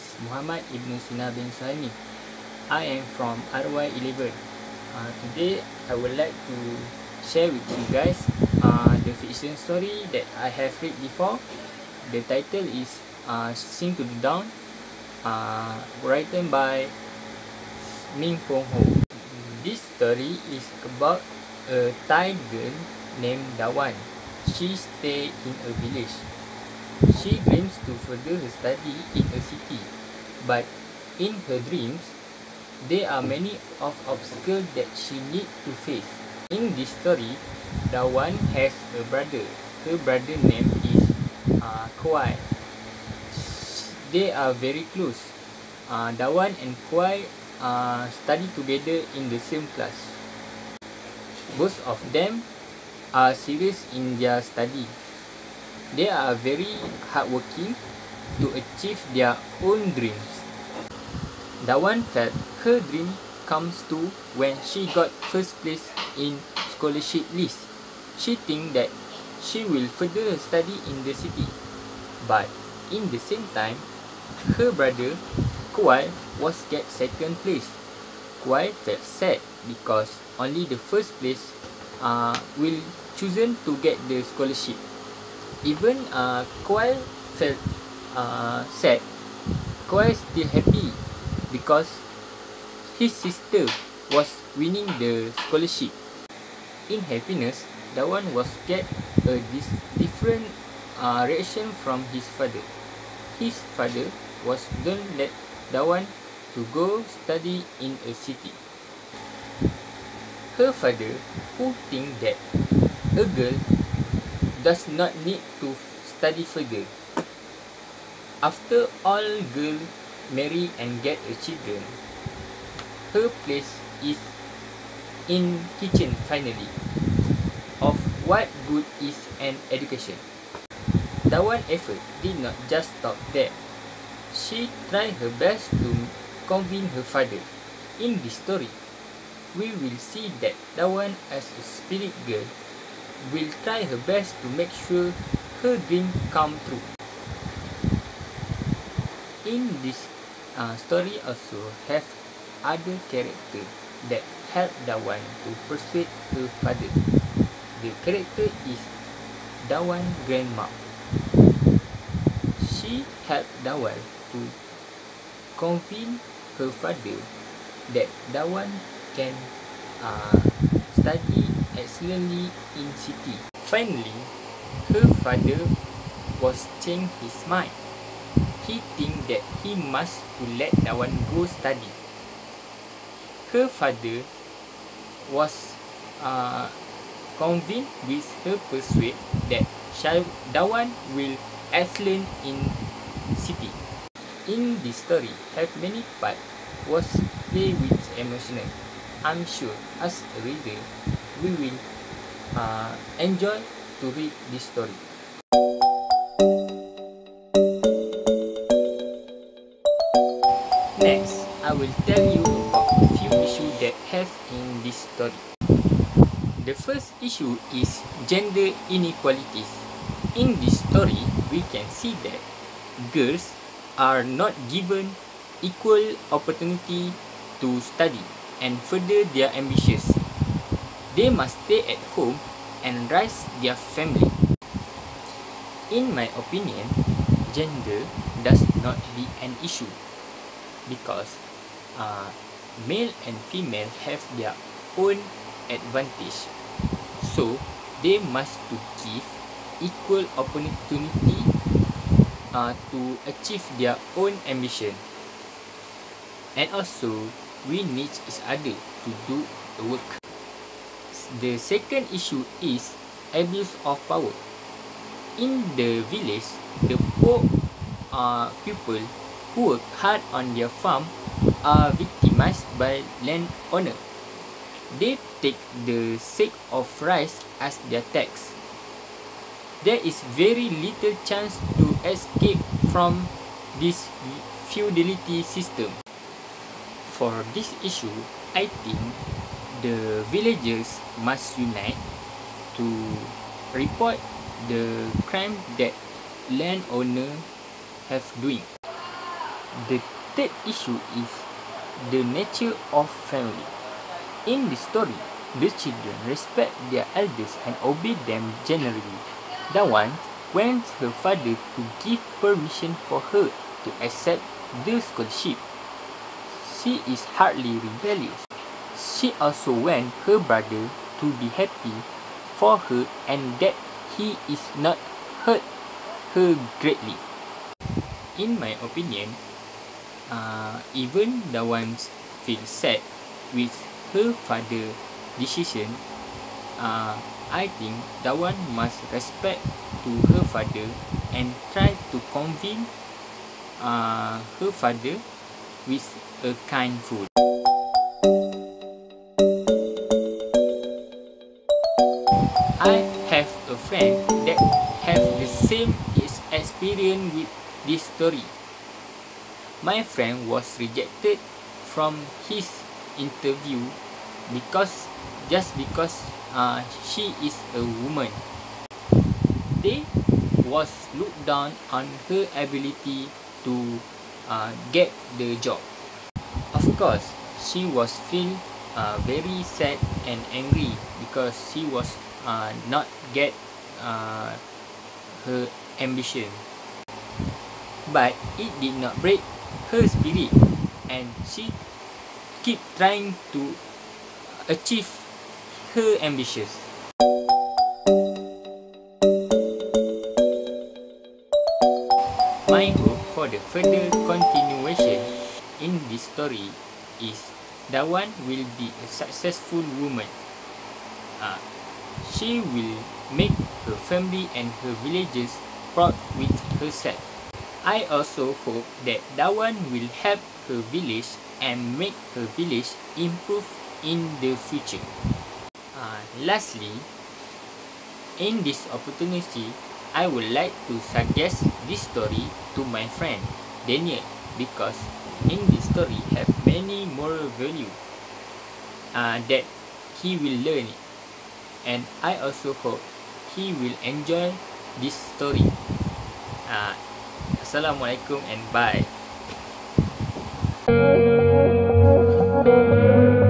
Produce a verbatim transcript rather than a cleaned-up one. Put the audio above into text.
is Muhammad Ibnu Sina bin Suhaimi. I am from R Y eleven. Uh, today I would like to share with you guys uh, the fiction story that I have read before. The title is uh, Sing to the Dawn, uh, written by Minfong Ho. This story is about a Thai girl named Dawan. She stays in a village. She dreams to further her study in a city, but in her dreams, there are many of obstacles that she needs to face. In this story, Dawan has a brother. Her brother name is uh, Kwai. They are very close. Uh, Dawan and Kwai uh, study together in the same class. Both of them are serious in their study. They are very hardworking to achieve their own dreams. Dawan felt her dream comes true when she got first place in scholarship list. She think that she will further her study in the city. But in the same time, her brother Kwai was get second place. Kwai felt sad because only the first place uh, will chosen to get the scholarship. Even uh, Kwai felt uh, sad, Kwai still happy because his sister was winning the scholarship. In happiness, Dawan was get a dis different uh, reaction from his father. His father was don't let Dawan to go study in a city. Her father, who think that a girl does not need to study further. After all girls marry and get a children, her place is in kitchen finally. Of what good is an education? Dawan effort did not just stop there. She tried her best to convince her father. In this story, we will see that Dawan as a spirit girl will try her best to make sure her dream come true. In this uh, story also have other character that help Dawan to persuade her father. The character is Dawan grandma. She helped Dawan to convince her father that Dawan can uh, study excellently in city. Finally, her father was change his mind. He think that he must to let Dawan go study. Her father was uh, convinced with her persuade that Dawan will excellent in city. In this story, have many part was play with emotional. I'm sure as a reader, we will uh, enjoy to read this story. Next, I will tell you about a few issues that have in this story. The first issue is gender inequalities. In this story, we can see that girls are not given equal opportunity to study and further their ambitions. They must stay at home and raise their family. In my opinion, gender does not be an issue because uh, male and female have their own advantage. So they must to give equal opportunity uh, to achieve their own ambition. And also, we need each other to do the work. The second issue is abuse of power. In the village, the poor uh, people who work hard on their farm are victimized by landowner. They take the sake of rice as their tax. There is very little chance to escape from this feudality system. For this issue, I think the villagers must unite to report the crime that landowner have doing. The third issue is the nature of family. In the story, the children respect their elders and obey them generally. Dawan wants her father to give permission for her to accept the scholarship. She is hardly rebellious. She also wants her brother to be happy for her and that he is not hurt her greatly. In my opinion, uh, even Dawan feels sad with her father's decision. Uh, I think Dawan must respect to her father and try to convince uh, her father with a kind food. I have a friend that have the same experience with this story. My friend was rejected from his interview because just because uh, she is a woman. They was looked down on her ability to uh, get the job. Of course, she was feel uh, very sad and angry because she was uh, not get uh, her ambition. But it did not break her spirit and she keep trying to achieve her ambitions. My hope for the further continuation in this story is Dawan will be a successful woman. Uh, she will make her family and her villagers proud with herself. I also hope that Dawan will help her village and make her village improve in the future. Uh, lastly, in this opportunity, I would like to suggest this story to my friend Daniel because in this story have many moral value uh, that he will learn it. And I also hope he will enjoy this story. Uh, Assalamualaikum and bye.